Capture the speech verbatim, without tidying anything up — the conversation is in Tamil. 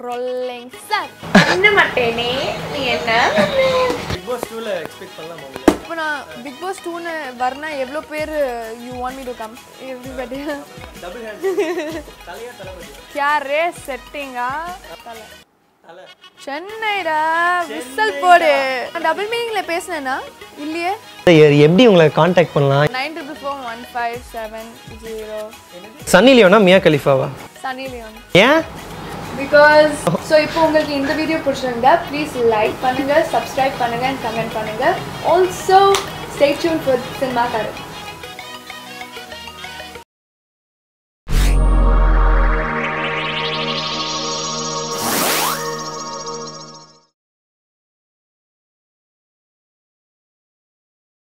rolling sir என்ன மாட்டேனே நீ என்ன Big Boss two ல எக்ஸ்பெக்ட் பண்ணலாமா இப்போ நான் Big Boss two னு வரனா எவ்வளவு பேர் you want me to come everybody double hand தலையா தலபதி क्या रे செட்டிங்கா தல தல சென்னைடா விசில் போடு டபுள் மீனிங்ல பேசனேனா இல்லையே எப்படி உங்களை கான்டாக்ட் பண்ணலாம் nine four four one five seven zero Sunny லியோனா மியா கலிஃபாவா சன்னி லியோன் ஏன் because so இப்போ உங்களுக்கு இந்த வீடியோ பிடிச்சிருந்தா ப்ளீஸ் லைக் பண்ணுங்க சப்ஸ்கிரைப் பண்ணுங்க and கமெண்ட் பண்ணுங்க also stay tuned for cinema Karan